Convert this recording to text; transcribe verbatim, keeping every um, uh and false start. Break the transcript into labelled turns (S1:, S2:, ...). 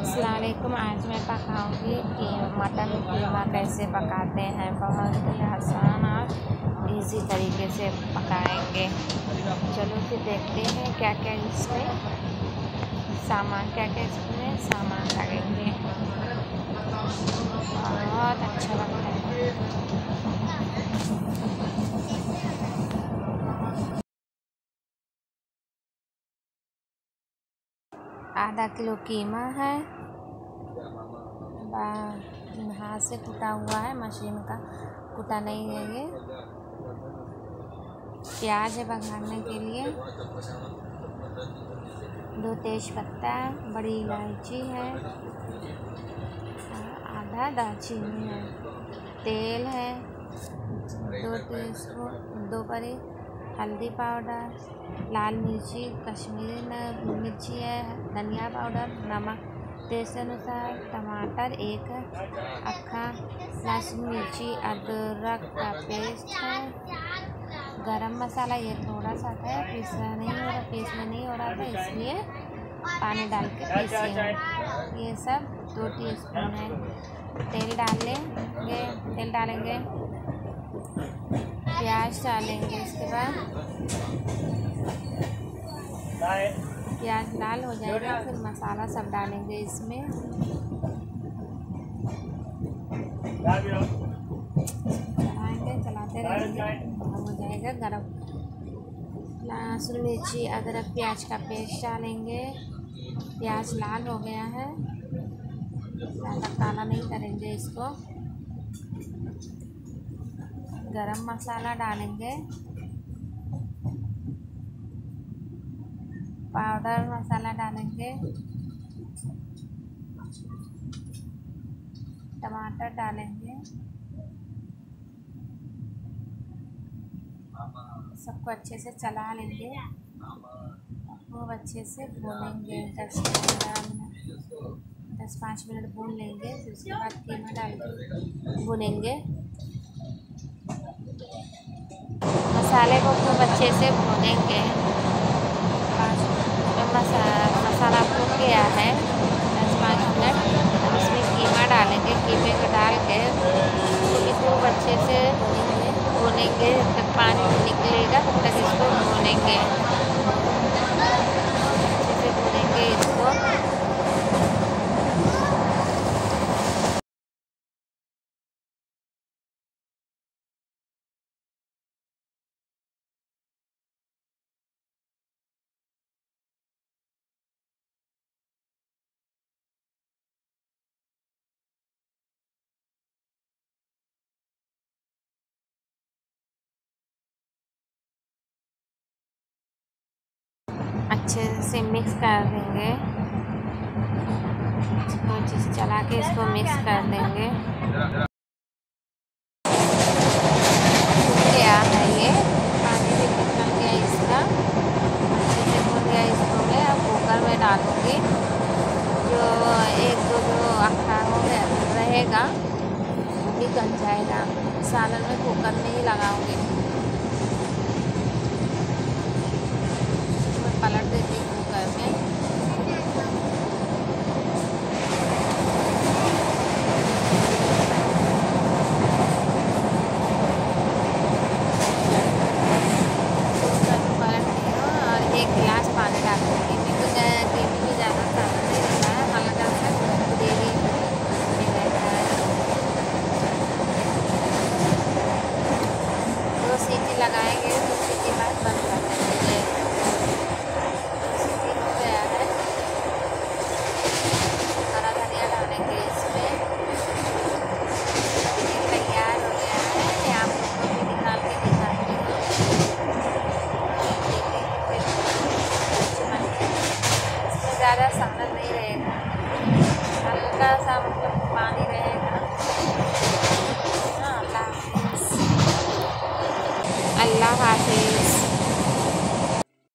S1: अस्सलामुअलैकुम। आज मैं पकाऊंगी कि मटन कीमा कैसे पकाते हैं। बहुत ही आसान और इजी तरीके से पकाएंगे। चलो फिर देखते हैं क्या क्या इसमें सामान क्या क्या इसमें सामान लगेंगे। बहुत अच्छा लगता है। आधा किलो कीमा है, हाथ से कुटा हुआ है, मशीन का कुटा नहीं है ये। प्याज है बघारने के लिए, दो तेज पत्ता, बड़ी इलायची है, आधा दालचीनी है, तेल है, दो टीस्पून दो बड़ी हल्दी पाउडर, लाल मिर्ची कश्मीरी मिर्ची है, धनिया पाउडर, नमक टेस्ट अनुसार, टमाटर एक अक्खा, लहसुन मिर्ची अदरक का पेस्ट है, गरम मसाला ये थोड़ा सा है, पीसना नहीं हो रहा पीसना नहीं हो रहा था इसलिए पानी डाल के पीसे हैं। ये सब दो टीस्पून है। तेल डाल लेंगे तेल डालेंगे प्याज डालेंगे। इसके बाद प्याज लाल हो जाएगा, फिर मसाला सब डालेंगे इसमें। चलाएंगे चलाते रहेंगे, हो जाएगा गरम। लहसुन मिर्ची अदरक प्याज का पेस्ट डालेंगे। प्याज लाल हो गया है, ज़्यादा काला नहीं करेंगे इसको। गरम मसाला डालेंगे, पाउडर मसाला डालेंगे, टमाटर डालेंगे, सबको अच्छे से चला लेंगे, खूब अच्छे से भूनेंगे। दस पंद्रह मिनट दस पाँच मिनट भून लेंगे। फिर उसके बाद कीमा डाल के भूनेंगे। मसाले को खूब अच्छे से भूनेंगे। मसा, मसाला भून गया है दस पाँच मिनट। अब इसमें कीमा डालेंगे। कीमे को डाल के खूब खूब अच्छे से भूनेंगे जब तक पानी निकलेगा तब तक इसको भूनेंगे। अच्छे से भूनेंगे इसको। अच्छे से मिक्स कर देंगे। इसको अच्छे से चला के इसको मिक्स कर देंगे। भून गया है ये, पानी भी निकल गया इसका, अच्छे से भून गया। इसको मैं अब कुकर में डालूँगी। जो एक दो जो अखा हो गया रहेगा वो भी गल जाएगा। सालन में कुकर में ही लगाऊंगी। पलट देती हूँ कुकर में। कुकर में पलटती हूँ और एक गिलास पानी डाल दूँगी। मेरे को ग्रेवी भी ज़्यादा खाना नहीं रहता है, हल्का सा ग्रेवी रहता है। दो सीटी लगाएंगे, दो सीटी बाद बंद कर देंगे। ज़्यादा सालन नहीं रहेगा, हल्का सा मतलब